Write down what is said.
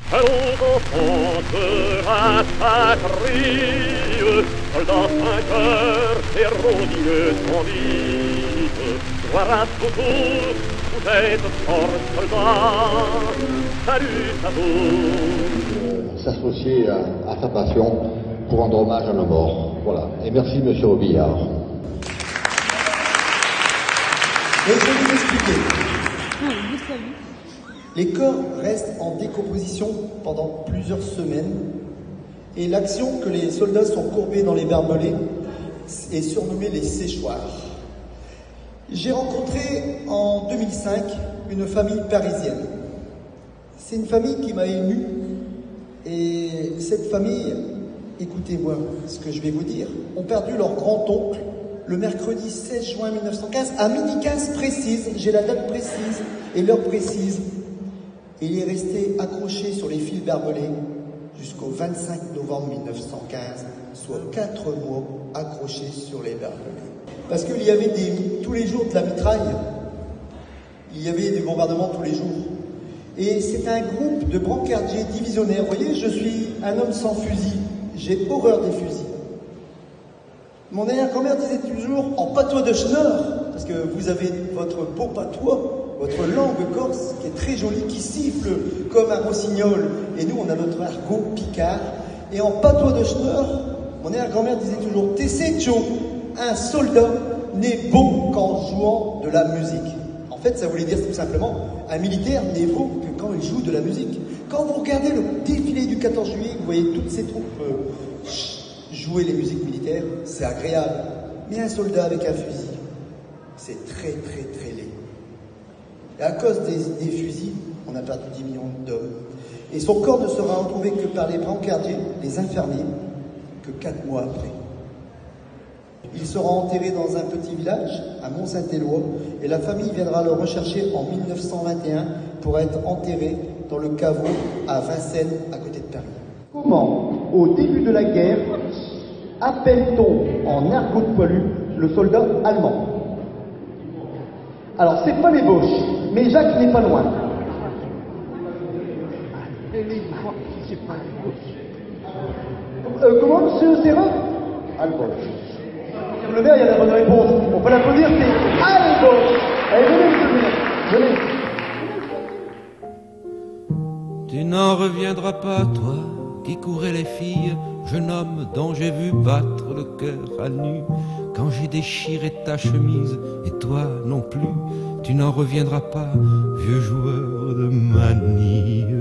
Allons enfants de la patrie, soldats vainqueurs, héros dignes sans vite, gloire à tous, vous êtes forts soldats, salut à tous. S'associer à sa passion pour rendre hommage à nos morts. Voilà. Et merci, monsieur Robillard. Et je vais vous expliquer. Les corps restent en décomposition pendant plusieurs semaines et l'action que les soldats sont courbés dans les barbelés est surnommée les séchoirs. J'ai rencontré en 2005 une famille parisienne. C'est une famille qui m'a ému et cette famille, écoutez-moi ce que je vais vous dire, ont perdu leur grand-oncle le mercredi 16 juin 1915 à midi 15 précise, j'ai la date précise et l'heure précise. Et il est resté accroché sur les fils barbelés jusqu'au 25 novembre 1915, soit 4 mois accroché sur les barbelés. Parce qu'il y avait tous les jours de la mitraille, il y avait des bombardements tous les jours. Et c'est un groupe de brancardiers divisionnaires. Vous voyez, je suis un homme sans fusil, j'ai horreur des fusils. Mon arrière-grand-mère disait toujours en patois de Schnorr, parce que vous avez votre beau patois, votre langue corse qui est très jolie, qui siffle comme un rossignol. Et nous, on a notre argot picard. Et en patois de Schnorr, mon arrière-grand-mère disait toujours « Tessecho, un soldat n'est beau qu'en jouant de la musique ». En fait, ça voulait dire tout simplement un militaire n'est beau que quand il joue de la musique. Quand vous regardez le défilé du 14 juillet, vous voyez toutes ces troupes jouer les musiques militaires, c'est agréable. Mais un soldat avec un fusil, c'est très très très laid. Et à cause des fusils, on a perdu 10 millions d'hommes. Et son corps ne sera retrouvé que par les brancardiers, les infirmiers, que 4 mois après. Il sera enterré dans un petit village, à Mont-Saint-Éloi, et la famille viendra le rechercher en 1921 pour être enterré dans le caveau à Vincennes, à côté de Paris. Comment, au début de la guerre, appelle-t-on en argot de poilu le soldat allemand? Alors, c'est pas les Boches, mais Jacques n'est pas loin. Comment, monsieur Serra? Albosch. Sur le verre, il y a la bonne réponse. On peut l'applaudir, c'est Albosch. Allez, venez, monsieur, venez. Tu n'en reviendras pas, toi, qui courais les filles, jeune homme dont j'ai vu battre le cœur à nu, quand j'ai déchiré ta chemise, et toi non plus, tu n'en reviendras pas, vieux joueur de manille.